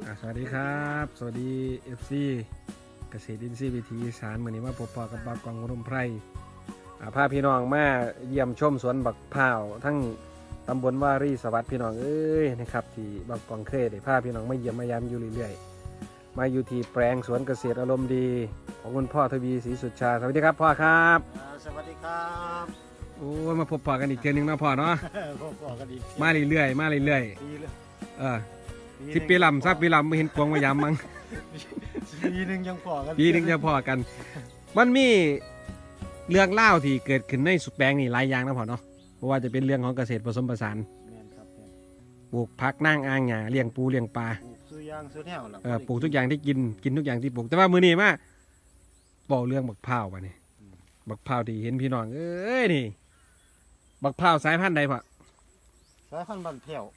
สวัสดีครับสวัสดี FC เกษตรอินทรีย์วิถีอีสานมื้อนี้มาพบปะกับบักกองอุดมไพรพาพี่น้องมาเยี่ยมชมสวนบักพร้าวทั้งตำบลวารีสวัสดิ์พี่น้องเอ้ยนะครับที่บักกองเคยได้พาพี่น้องมาเยี่ยมมายามอยู่เรื่อยๆมาอยู่ที่แปลงสวนเกษตรอารมณ์ดีของคุณพ่อทวีศรีสุชชาสวัสดีครับพ่อครับสวัสดีครับโอ้มาพบปะกันอีกเทื่อนึงนะพ่อเนาะพบปะกันอีกมาเรื่อยๆมาเรื่อยๆที่ปีลำซักปีลำไม่เห็นกวงมายามมั้งปีหนึ่งยังพอกันปีหนึ่งจะพอกันมันมีเรื่องเล่าที่เกิดขึ้นในสุแปลงนี่หลายอย่างนะพ่อเนาะเพราะว่าจะเป็นเรื่องของเกษตรผสมผสานปลูกผักนั่งอ่างหญ้าเลี้ยงปูเลี้ยงปลาปลูกซื้อยางซื้อแนวปลูกทุกอย่างที่กินทุกอย่างที่ปลูกแต่ว่ามื้อนี้มาบอกเรื่องบักพร้าวป่ะนี่บักพร้าวที่เห็นพี่น้องเอ้ยนี่บักพร้าวสายพันธุ์ใดพ่อสายพันธุ์บ้านแพ้ว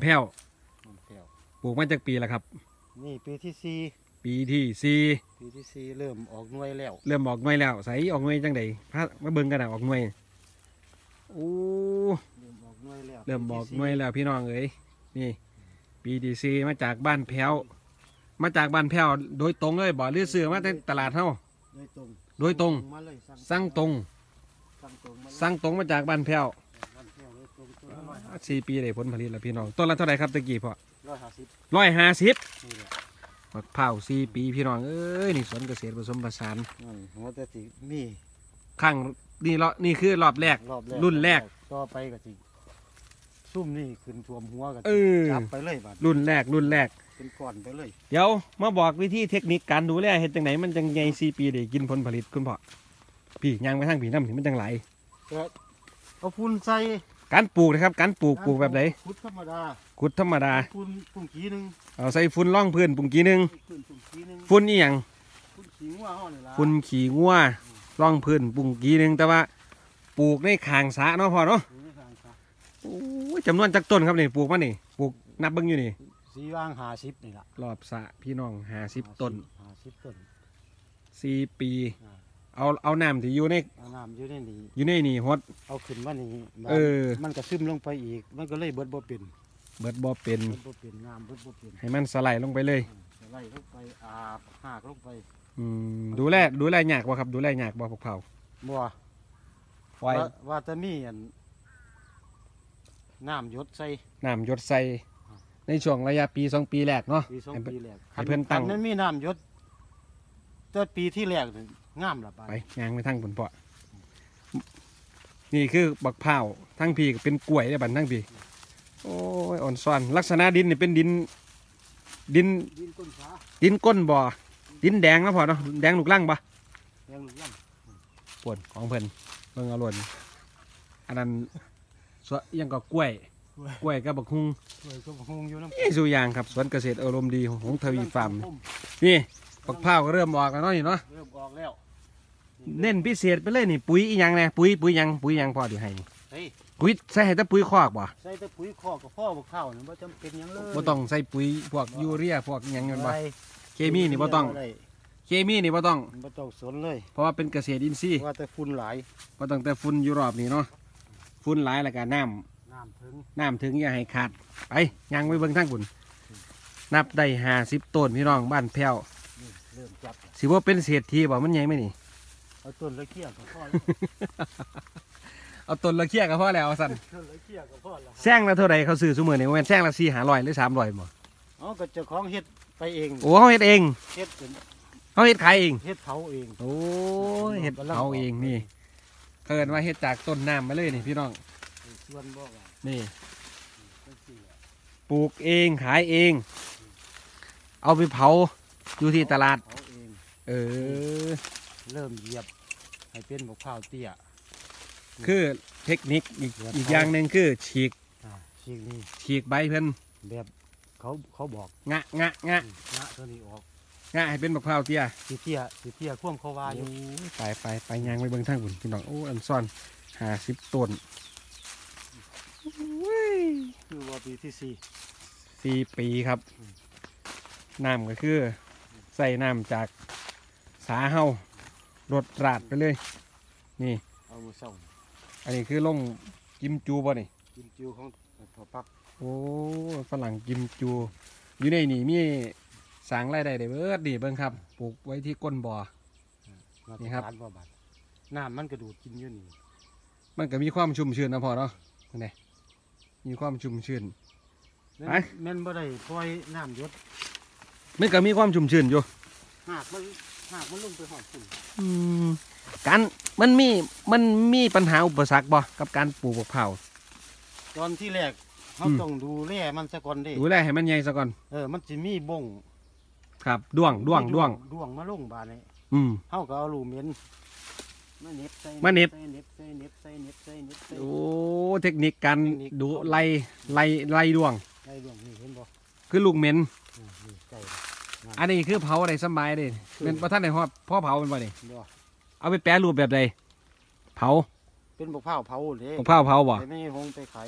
ปลูกมาจากปีแล้วครับนี่ปีที่สี่เริ่มออกหน่วยแล้วใส่ออกหน่วยจังใดพามาเบิ่งกันนะออกหน่วยโอ้เริ่มออกหน่วยแล้วพี่น้องเอ้ยนี่ปีที่สี่มาจากบ้านแพ้วโดยตรงเลยบ่หรือซื้อมาจากตลาดเฮาโดยตรงสั่งตรงมาจากบ้านแพ้ว4 ปีได้ผลผลิตแล้วพี่น้องต้นละเท่าไหร่ครับตะกี้พ่อ150มะพร้าว4 ปีพี่น้องเอ้ยนี่สวนเกษตรผสมผสานหัวแต่มีข้างนี่คือรอบแรกรุ่นแรกต่อไปก็จริงซุ่มนี่ขึ้นท่วมหัวกันจับไปเลยรุ่นแรกเป็นก่อนไปเลยเดี๋ยวมาบอกวิธีเทคนิคการดูแลเห็ดจังไหนมันจังใหญ่4 ปีได้กินผลผลิตคุณพ่อพี่ยางไปทางพี่น้ำถึงมันจังไหลเอาฝุ่นใส่การปลูกนะครับการปลูกแบบไหนขุดธรรมดาฝุ่นปุ่งกี้นึงเอาใส่ฝุ่นร่องพื้นปุ่งกี้นึงฝุ่นนี่อย่างฝุ่นขี้งัวร่องพื้นปุ่งกี้นึงแต่ว่าปลูกในคางสะเนาะพ่อเนาะโอ้ยจำนวนจักต้นครับนี่ปลูกมานี่ปลูกนับเบิ้งอยู่นี่สีว่าง50นี่ละรอบสะพี่น้อง50 ต้น4 ปีเอาน้ำที่อยู่ในนี่ฮดเอาขึ้นมานี่มันก็ซึมลงไปอีกมันก็เลยเบิดบ่เป็นน้ำเบิดบ่เป็นให้มันสไลด์ลงไปเลยสไลด์ลงไปอาบหากลงไปดูแลยากบ่ครับดูแลยากบ่พวกเผาบ่ว่าจะมีน้ำหยดใส่ในช่วงระยะปี2 ปีแรกเนาะให้เพิ่นตั้งนั้นมีน้ำหยดแต่ปีที่แรกงามละไปงางไปทั้งผลเพาะนี่คือบักพร้าวทั้งพี่เป็นกล้วยได้บันทั้งพี่โอ้ยอ่อนซ้อนลักษณะดินนี่เป็นดินก้นบ่อดินแดงนะพอเนาะแดงลูกลังปะปวดของเพิ่นเบิ่งเอาล้วนอันนั้นยังก็กล้วยกับบักฮุงอยู่น้ำนี่สุยางครับสวนเกษตรอารมณ์ดีของทวีฟาร์มนี่บักพร้าวก็เริ่มออกแล้วเนาะนี่เนาะเริ่มออกแล้วเน้นพิเศษไปเลยนี่ปุ๋ยอีหยังแน่ปุ๋ยยังพอดีให้ปุ๋ยใส่ให้แต่ปุ๋ยคอกบ่ใส่แต่ปุ๋ยคอกกับพ่อบักข้าวนี่บ่จำเป็นยังเลยบ่ต้องใส่ปุ๋ยพวกยูเรียพวกหยังเงินบ่เคมีนี่บ่ต้องสนเลยเพราะว่าเป็นเกษตรอินทรีย์ว่าแต่ฝุ่นหลายบ่ต้องแต่ฝุ่นอยู่รอบนี่เนาะฝุ่นหลายแล้วก็น้ำถึงอย่าให้ขาดไปยังไปเบิ่งทางบุญนับได้50 ต้นพี่น้องบ้านแพ้วสิว่าเป็นเศรษฐีบ่มันใหญ่ไหมนี่เอาต้นละเขี้ยกับพ่อเอาต้นละเขี้ยกับพ่อแล้วสั่นแซงละเท่าไรเขาซื้อสมือนี่มันแซงละ400 หรือ300บ่อ๋อก็เจ้าของเฮ็ดไปเองโอ้เขาเฮ็ดเองเขาเฮ็ดขายเองเฮ็ดเผาเองโอ้เฮ็ดเผาเองนี่เกิดว่าเฮ็ดจากต้นน้ำมาเลยนี่พี่น้องนี่ปลูกเองขายเองเอาไปเผาอยู่ที่ตลาดเริ่มเหยียบให้เป็นบักพร้าวเตี้ยคือเทคนิคอีกอย่างหนึ่งคือฉีกใบเพิ่นแบบเขาบอกงะตัวนี้ออกให้เป็นบักพร้าวเตี้ยเตี้ยข่วงเขาว่าอยู่ไปยางไปเบิ่งทางบุญพี่น้องโอ้อันซ่อน50 ต้นคือว่าปีที่ 4 ปีครับน้ำก็คือใส่น้ำจากสาเฮารดราดไปเลยนี่เอามือส่งอันนี้คือลงกิมจูบ่นี่กิมจูของถั่วปักโอ้ฝรั่งกิมจูอยู่ในนี่มีสร้างรายได้ได้เบิดนี่เบิ่งครับปลูกไว้ที่ก้นบ่อ นี่ครับมาตรฐานบ่บาดน้ำมันกระดูดกินอยู่นี่มันก็มีความชุ่มชื้นนะพอเนาะนี่มีความชุ่มชื้นแม่นไปแม่นบ่ได้ปล่อยน้ำหยศมันก็มีความชุ่มชื้นอยู่หากมันลงไปหอดฝุ่นการมันมีปัญหาอุปสรรคบ่กับการปลูกบักเผาวตอนที่แรกเขาต้องดูแลมันซะก่อนเด้ดูแลให้มันใหญ่ซะก่อนมันจะมีบ่งครับด้วงด้วงมาลงบาดนี้อืมเขาก็เอาลูกเหม็นมาเน็บใส่มาเน็บใส่เน็บใส่เน็บใส่เน็บใส่เน็บใส่โอ้เทคนิคการดูไล่ด้วงไอ้ด้วงนี่เห็นบ่คือลูกเหม็นนี่ใส่อันนี้คือเผาได้สบายเด้เป็นประท่านได้ฮอดพ่อเผาเป็นบ่นี่บ่เอาไปแปรรูปแบบใดเผาเป็นบักพร้าวเผาเด้บักเผาวเผาบ่แต่ไม่หงไปขาย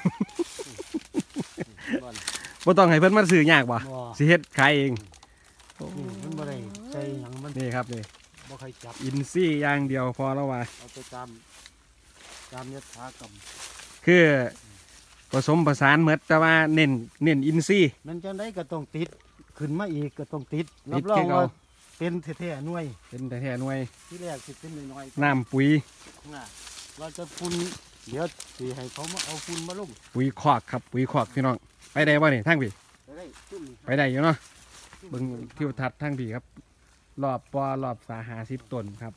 บ่อนบ่ต้องให้เพิ่นมาซื้อยากบ่บ่สิเฮ็ดขายเองนี่มันบ่ได้ใส่หยังมันนี่ครับนี่บ่ใครจับอินซี่อย่างเดียวพอแล้วว่าเอาไปตามยถากรรมคือผสมผสานเหมือนแต่ว่าเน้นอินซี่มันจังได๋ก็ต้องติดขึ้นมาอีกก็ต้องติดติรับดรองคือเก่าว่าเป็นแท้ๆหน่วยเป็นแต่แท้หน่วยที่แรกสิเป็นน้อยๆน้ำปุ๋ยน่ะเราจะฝุ่นเดี๋ยวสิให้เขามาเอาฝุ่นมาลงปุ๋ยคอกครับปุ๋ยคอกพี่น้องไปได้บ่นี่ทางพี่ไปได้ซุ่มนี่ไปได้อยู่เนาะเบิ่งทิวทัศน์ทางพี่ครับรอบปอรอบสา50ต้นครับ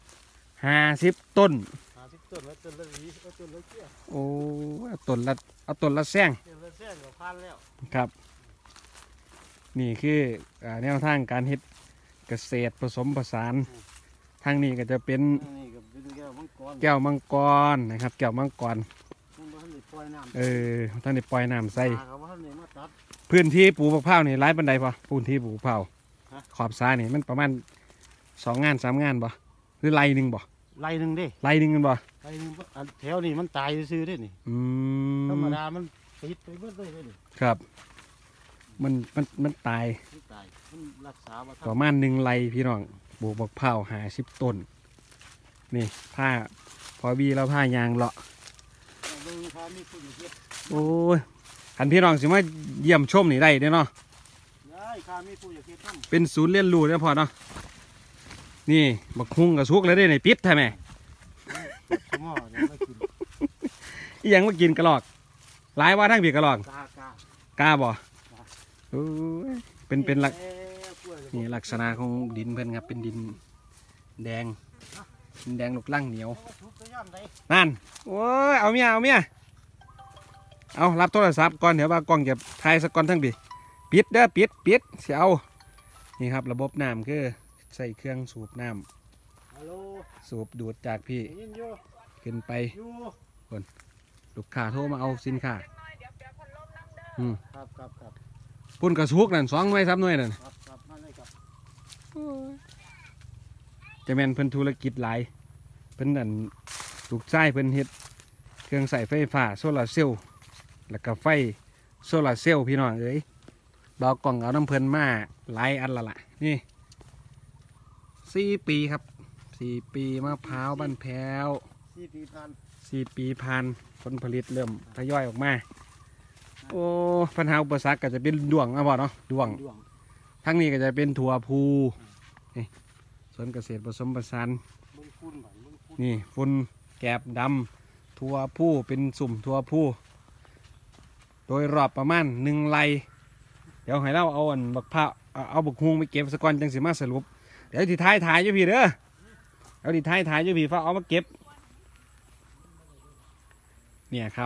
50ต้น 50ต้นแล้วต้นละหวีเอาต้นละเกี้ยโอ้เอาต้นละแซงต้นละแซ่ก็พันแล้วครับ นี่คือแนวทางการเฮ็ดเกษตรผสมผสานทางนี้ก็จะเป็นนี่ก็เป็นแก้วมังกรแก้วมังกรนะครับแก้วมังกรมันบ่ทันได้ปล่อยน้ำท่านได้ปล่อยน้ำใส่ตาเขาบ่ทันได้มาตัดพื้นที่ปลูกมะพร้าวนี่หลายปันใดพอพื้นที่ปลูกมะพร้าวฮะขอบซ้ายนี่มันประมาณ2 งาน 3 งานบ่หรือไรหนึ่งบ่ไล่หนึงเด้ไรหนึ่งกันบ่ไล่หนึงอันแถวนี้มันตายซื่อๆเด้นี่อืธรรมมดามันปิดไปเบิดเลยเด้นี่ครับมันตายมันตายมันรักษาบ่ทัประนมาณ1 ไรพี่น้องปลูกมะพร้าว50 ต้นนี่ผ้าพอวีแล้วผ้ายางเลาะเอาเบิ่งถ้ามีผู้อยู่เฮ็ดโอ้ยคันพี่น้องสิมาเยี่ยมชมนี่ได้เด้อเนาะได้ถ้ามีผู้อยู่เฮ็ดนำเป็นศูนย์เรียนรู้เด้อพอเนาะนี่บักฮุ่งกับสุกแล้วได้ในปิดใช่ไหมสมอเนี่ยมากินอีหยังมากินกระหลอกหลายว่าทั้งผีกระหลอกกากากล้าบ่โอ้ยเป็นลักกล้วยนี่ลักษณะของดินเพิ่นครับเป็นดินแดงดินแดงลูกลั่งเหนียวทุบไปย่ำได้นั่นโอ้ยเอาเมียเอารับโทรศัพท์ก่อนเดี๋ยวว่ากล้องจะถ่ายสักก่อนทั้งผีปิดเด้อปิดเสียเอานี่ครับระบบน้ำคือใส่เครื่องสูบน้ฮัลโหลำสูบดูดจากพี่ได้ยินอยู่ขึ้นไปอยู่ลูกค้าโทรมาเอาสินค้าอืมครับปุ่นกระสุกนั่น2 หน่วย 3 หน่วยนั่นครับมาเลยครับจะแม่นเพิ่นธุรกิจหลายเพิ่นนั่นลูกชายเพิ่นเฮ็ดเครื่องใส่ไฟฟ้าโซลาร์เซลล์แล้วก็ไฟโซลาร์เซลล์พี่น้องเอ้ยดอกกล่องเอาน้ำเพิ่นมาหลายอันละล่ะนี่4 ปีครับ4 ปีมะพร้าวบ้านแพ้ว 4 ปีผ่าน 4 ปีผ่านผลผลิตเริ่มทยอยออกมาโอ้ปัญหาอุปสรรคก็จะเป็นด้วงนะพ่อเนาะด้วงดวงทั้งนี้ก็จะเป็นถั่วพูนี่สวนเกษตรผสมผสานเบิ่งฝุ่นบัดเบิ่งฝุ่นนี่ฝุ่นแกบดำถั่วผู้เป็นสุ่มถั่วผู้โดยรอบประมาณ1 ไร่เดี๋ยวให้เราเอาอันบักพร้าวเอาบักฮวงไปเก็บสะก่อนจังสิมาสรุปเดี๋ยวที่ท้ายถ่ายอยู่พี่เด้อเอาที่ท้ายถ่ายอยู่พี่ฟ้าเอามาเก็บเนี่ยครับ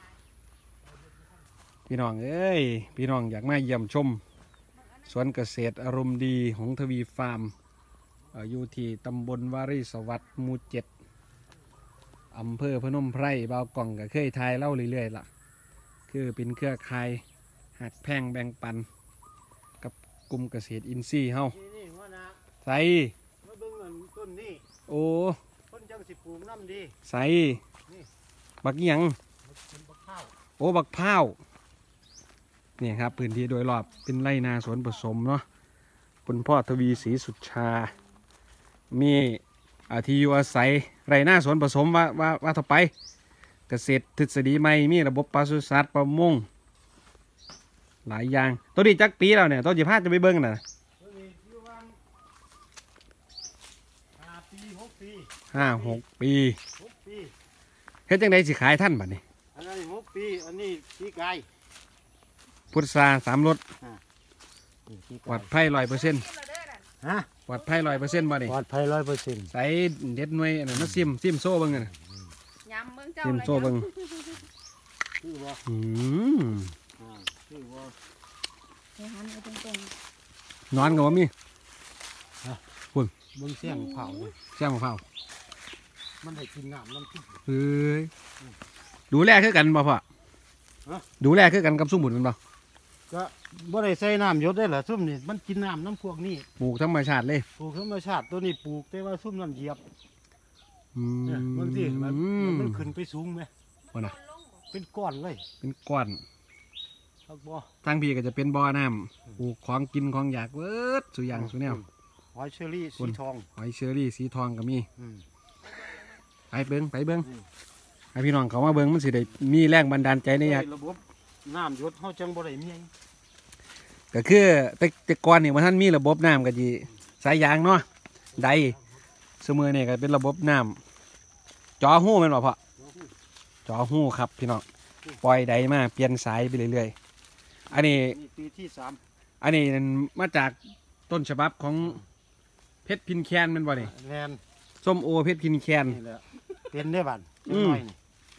พี่น้องเอ้ยพี่น้องอยากมาเยี่ยมชมสวนเกษตรอารมณ์ดีของทวีฟาร์มอยู่ที่ตำบลวารีสวัสดิ์หมู่7อำเภอพนมไพรบ่าวกล่องก็เคยทายเล่าเรื่อยๆล่ะคือเป็นเครือข่ายหักแพงแบ่งปันกับกลุ่มเกษตรอินทรีย์เฮานี่หัวหน้าใส่มาเบิ่งอันต้นนี้โอ้คนจังสิปลูกน้ำดีใส่นี่บักอิหยังมันเป็นบักข้าวโอ้บักพร้าวเนี่ยครับพื้นที่โดยรอบเป็นไรนาสวนผสมเนาะคุณพ่อทวีศรีสุชา มีที่อยู่อาศัยไรหน้าสวนผสมว่าต่อไปเกษตรทฤษฎีใหม่มีระบบปศุสัตว์ประมงหลายอย่างตัวนี้จักปีแล้วเนี่ยตัวจีพาจะไปเบิ้งน่ะตัวนี้อยู่วาง5 ปี 6 ปี 5-6 ปี 6 ปีเฮ็ดจังไดสิขายท่านบัดนี้อันนั้น6 ปีอันนี้ปีกายพุทรา3 รสนี่ปีปลกาอย ดภัย100% ฮะปลอดภัย100%บ่นี่ปลอดภัย100% ใส่เด็ดหน่วยอันนั้นมาซิมโซ่เบิ่งกันน่ะยำเบิ่งเจ้าซิมโซ่เบิ่งคือบ่อืมคือบ่ไปหันไปตรงนอนก็บ่มีเบิ่งเสียงเผาเลยเสียงมะพร้าวมันได้กินน้ำน้ำพริกเฮ้ยดูแลคือกันบ่พ่อฮะดูแลคือกันกับซุ่มบุญแมันบ่ก็บ่ได้ใส่น้ำหยดได้เหรอซุ่มนี่มันกินน้ำน้ำพวกนี้ปลูกธรรมชาติเลยปลูกธรรมชาติตัวนี้ปลูกแต่ว่าซุ่มน้ำเหยียบอืมเนี่ยบางทีมันขึ้นไปสูงไหมบ่น่ะเป็นก้อนเลยเป็นก้อนครับบ่ทางพี่ก็จะเป็นบ่อน้ำปลูกของกินของอยากเบิดสุอย่างสุแนวหอยเชอรี่สีทองหอยเชอรี่สีทองก็มีอืมไปเบิ่งอืมให้พี่น้องเขามาเบิ่งมันสิได้มีแรงบันดาลใจในอยากระบบน้ำหยดเฮาจังบ่ได้เมียก็คือแต่ก่อนนี่ว่าท่านมีระบบน้ำก็ดีสายยางเนาะใดเสมอเนี่ยก็เป็นระบบน้ำจอหู้แม่นบ่พ่อจอหู้ครับพี่น้องปล่อยใดมาเปลี่ยนสายไปเรื่อยๆอันนี้นี่ปีที่3 อันนี้มาจากต้นฉบับของเพชรพินแคนแม่นบ่นี่แลนส้มโอเพชรพินแคนนี่แหละเป็นได้บัดอืจังมน้อยนี่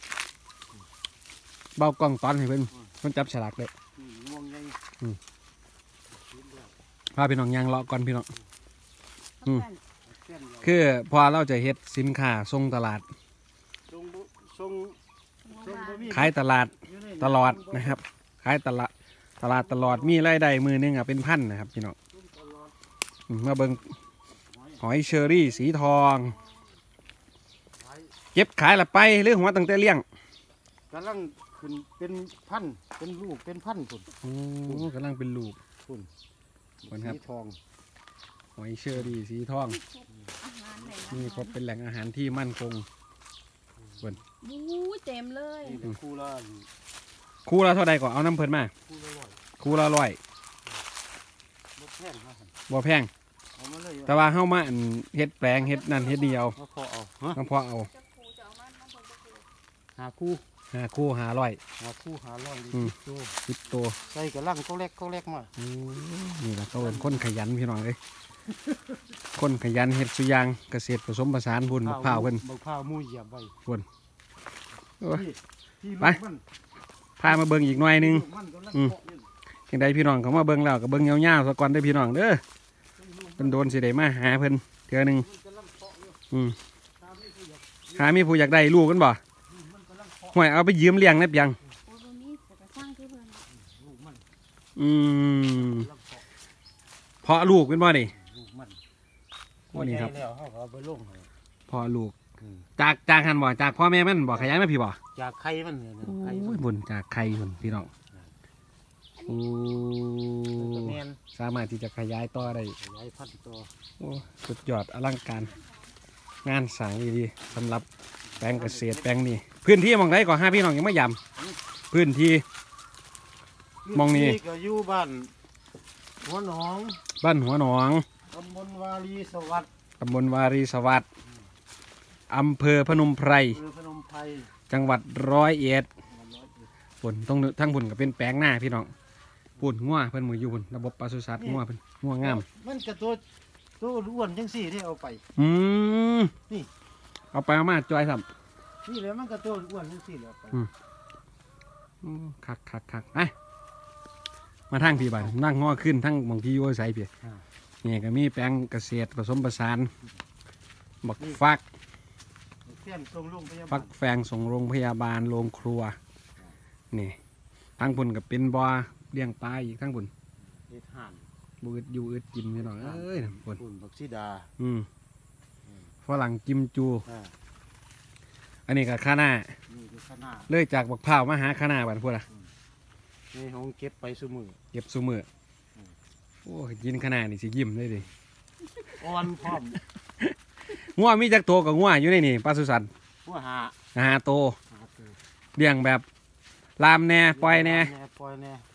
เบากล้องตอนให้เพิ่นจับฉลากเลยม่วงใหญ่พาพี่น้องยางเลาะก่อนพี่น้องๆอืมเส้นเดียวคือพอเราจะเฮ็ดสินค้าส่งตลาดทรงบ่ทรงบ่มีขายตลาดอยู่ในตลอดนะครับขายตลาดตลอดมีรายได้มือหนึงอ่ะเป็นพันนะครับพี่น้องมาเบิ่งหอยเชอรี่สีทอง เก็บขายละไปหรือหัวตั้งแต่เลี้ยงกำลังขึ้นเป็นพันธุ์เป็นลูกเป็นพันธุ์พุ่นโอ้กำลังเป็นลูกพุ่นพุ่นครับสีทองหอยเชอรี่สีทองอาหารไหนนี่ครบเป็นแหล่งอาหารที่มั่นคงบู๊เต็มเลยนี่เป็นคู่ละคู่ละเท่าใดก่อนเอาน้ำเพิ่นมาคู่ละร้อยคู่ละ100 บ่แพงนะบ่แพงเอามาเลยแต่ว่าเฮามาอันเฮ็ดแปลงเฮ็ดนั่นเฮ็ดนี่เอาเอาขอเอาฮะต้องพอเอาจะครูจะเอามันมาเบิ่งจะครูหาคู่ 5 คู่500 หาคู่หาร้อยอืมตัว 10ตัวใส่กระลังก็เล็กก็เล็กมาโอ้นี่ล่ะเขาเป็นคนขยันพี่น้องเอ้ยคนขยันเฮ็ดสุอย่างเกษตรผสมผสานพุ่นมะพร้าวเพิ่นมะพร้าวมู่เหยียบไว้โอ้ยที่ไปลูกมันพามาเบิ่งอีกหน่อยหนึงลูกมันกำลังอืมเกาะอยู่จังใดพี่น้องเขามาเบิ่งแล้วก็เบิ่งยาวๆซะก่อนเด้อพี่น้องเด้อเพิ่นโดนสิได้มาหาเพิ่นเทื่อหนึงมันกำลังเกาะอยู่อืมตามที่ผู้อยากหามีผู้อยากได้ลูกกันบ่มันกำลังเกาะห่วยเอาไปยืมเลี้ยงได้เปียงโอ้ยบ่มีแต่ก็สร้างที่เพิ่นลูกมันอืมกำลังเกาะเพาะลูกเป็นบ่นี่ลูกมันโอ้นี่ครับใหญ่แล้วเขาก็เอาไปลงให้เพาะลูกอืมจากหันบ่จากพ่อแม่มันบ่ขยายมาพี่บ่จากไข่มันเนี่ยนะไข่โอ้มัยนบุญจากไข่บุญพี่น้องโอ้ก็แม่นสามารถที่จะขยายต่อได้ขยายพันธุ์ตัวโอ้สุดยอดอลังการ งานสร้างดีๆสำหรับแปลงเกษตรแปลงนี้พื้นที่หมองไรก่อนห้าพี่น้องยังไม่ยำพื้นที่ มองนี่ก็อยู่บ้านหัวหนองบ้านหัวหนองตำบลวารีสวัสดิ์ตำบลวารีสวัสดิ์อำเภอพนมไพรอำเภอพนมไพรจังหวัด101ปุ่นต้องทั้งปุ่นก็เป็นแปลงหน้าพี่น้องปุ่นงัวเพิ่นมืออยู่ปุ่นระบบปศุสัตว์งัวเพิ่นงัวงามมันก็ตัวอ้วนจังสี่ที่เอาไปอืมนี่เอาไปเอามาจอยสัมนี่แหละมันก็ตัวอ้วนจังสี่เลยเอาไปคักไอ้มาทางพี่บ้านนั่งง้อขึ้นทั้งบางที่อยู่อาศัยพี่นี่ก็มีแปลงเกษตรผสมผสานบักฟักเสี้ยนทรงโรงพยาบาฟัลกแฟงส่งโรงพยาบาลโรงครัวนี่ทั้งพุ่นกับเป็นบ่อเลี้ยงปลาอีกทั้งพุ่นเฮ็ดห่านบูดอยู่อึดกินพี่น้องเอ้ยพุ่นปุ่นบักซีดาฝรั่งกิมจูอ่าอันนี้ก็ข้าหน้านี่คือข้างหน้าเลยจากบักพร้าวมาหาข้าหน้าบ้านพุ่นอ่ะนี่ห้องเก็บไปซุมือเก็บซุมือโอ้ยกินข้าหน้านี่สิยิ้มเลยดิอ่อนพร้อมงัวมีจักโตวกับงัวอยู่ในนี่ปศุสัตว์หัวหาโตวหาตัวเลี้ยงแบบลามแหน่ปล่อยแหน่ปล่อยแน่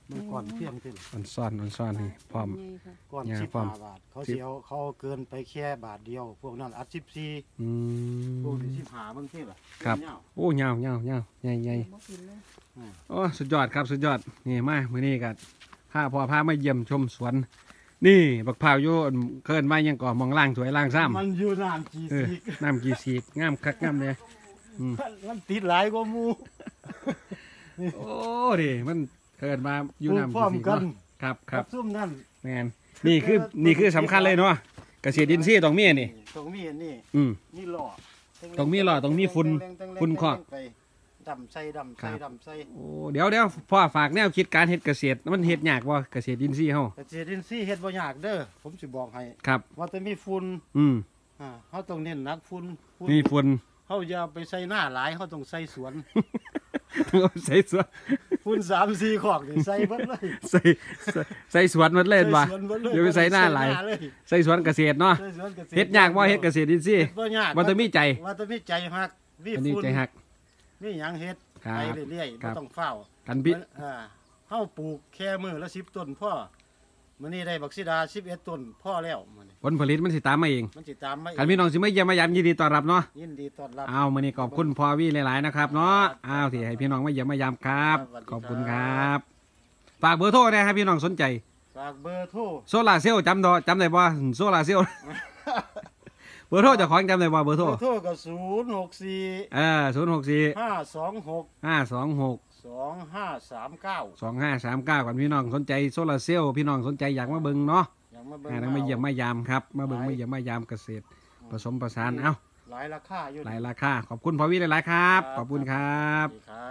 มันก่อนเพียงที่อ่อนซ่อนนี่พร้อมใหญ่ค่ะก่อนเนี่ย 15 บาทเขาสิเอาเขาเกินไปแค่บาทเดียว พวกนั้นอัด14 อืพวกมที่15บางทีล่ะครับเงาโอ้ยาวใหญ่บ่กินเลยโอ้สุดยอดครับสุดยอดนี่มามื้อนี้ก็พาพ่อพามาเยี่ยมชมสวน นี่บักพร้าวอยู่เคิ้นมายังก่อมองล่างถวยล่างซ้ำมันอยู่น้ำจีเออซีกน้ำกี่สีกงามคักงามเลยมันติดหลายกว่าหมู่โอ้ดิมันเคิ้นมาอยู่ปลูกน้ำพร้อมกี่สีกกันเนาะครับครับซุ่มนั่นแม่นนี่คือสำคัญเลยเนาะเกษตรอินทรีย์ต้องมีนี่ตรงมีอันนี้อืมมีหล่อต้องมีหล่อต้องมีฝุ่นฝุ่นคอกไปดำใส่ดำใส่ดำใส่โอ้เดี๋ยวพ่อฝากแนวคิดการเฮ็ดเกษตรมันเฮ็ดยากบ่เกษตรอินทรีย์เฮาแต่เจดินซี่เฮ็ดบ่ยากเด้อผมสิบอกให้ครับว่าแต่มีฝุ่นอืมเฮาต้องเน้นหนักฝุ่นนี่ฝุ่นเฮาอย่าไปใส่หน้าหลายเฮาต้องใส่สวนเอาใส่สวนฝุ่น3-4ขอกนี่ใส่เบิดเลยใส่สวนหมดเลยบ่ใส่สวนเบิดเลยอย่าไปใส่หน้าหลายเลยใส่สวนเกษตรเนาะใส่สวนกษตรเฮ็ดยากบ่เฮ็ดเกษตรอินทรีย์เฮ็ดบ่ยากบ่ต้องมีใจว่าแต่มีใจฮักมีอันนี้ฝุ่นใจหักมีหยังเฮ็ดครับไปเรื่อยๆครับ่บต้องเฝ้ากันพี่เฮาปลูกแค่มื้อละ10ต้นพ่อมื้อนี้ได้บักซิดา11ต้นพ่อแล้วมื้อนี้ผลผลิตมันสิตามมาเองมันสิตามมาคันพี่น้องสิมาเยี่ยมมายามยินดีต้อนรับเนาะยินดีต้อนรับเอามื้อนี้ขอบคุณพ่อวีหลายๆนะครับเนาะอ้าวที่ให้พี่น้องมาเยี่ยมมายามครับสวัสดีครับขอบคุณครับฝากเบอร์โทรนะครับพี่น้องสนใจฝากเบอร์โทรโซลาร์เซลล์จำได้บ่โซลาร์เซลล์ เบอร์โทรเจ้าของจำได้บ่เบอร์โทรเบอร์โทรก็064 064 526 526 2539 2539ก่อนพี่น้องสนใจโซลาร์เซลล์พี่น้องสนใจอยากมาเบิ่งเนาะอย่างมาเบิ่งมาเยี่ยมมายามครับมาเบิ่งมาเยี่ยมมายามเกษตรผสมผสานเอ้าหลายราคาอยู่หลายราคาขอบคุณพ่อวิหลายๆครับ ขอบคุณครับสวัสดีครับ